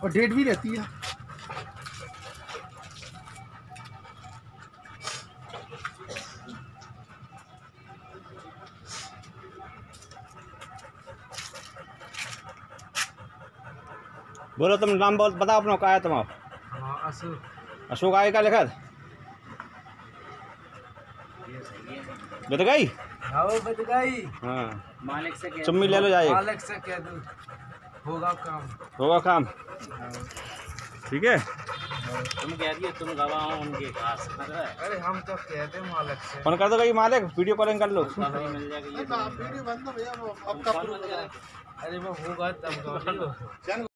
और डेट भी रहती है। बोलो तुम नाम बोल बताओ अपना, क्या है तुम्हारा? अशोक। अशोक आगे का लिखा बत गई। हाँ बत गई। हाँ मालिक से कह, चुम्मी ले लो जाए, मालिक से कह दो होगा काम। होगा काम। ठीक है तुम कह दिए तुम गवाह हो उनके पास। अरे हम तो कहते मालिक से फोन कर दो भाई, मालिक वीडियो कॉलिंग कर लो। मिल जाएगा। अरे वो होगा तब